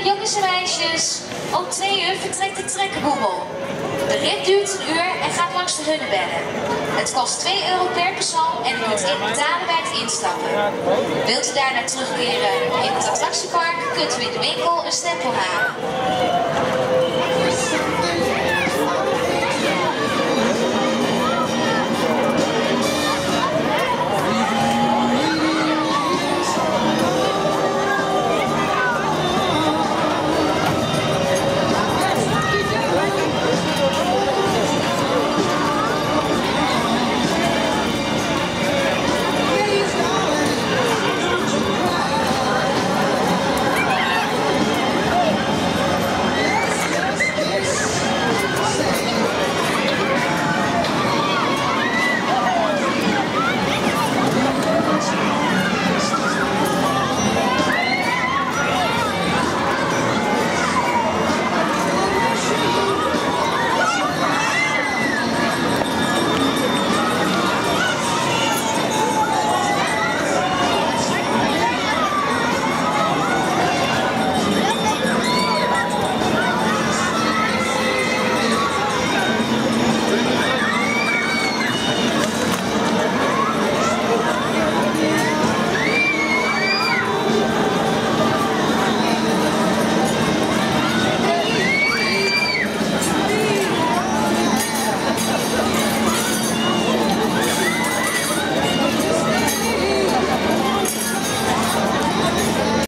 jongens en meisjes, om 2 uur vertrekt de trekkerboemel. De rit duurt 1 uur en gaat langs de Hunnebedden. Het kost 2 euro per persoon en u kunt betalen bij het instappen. Wilt u daarna terugkeren in het attractiepark, kunt u in de winkel een stempel halen.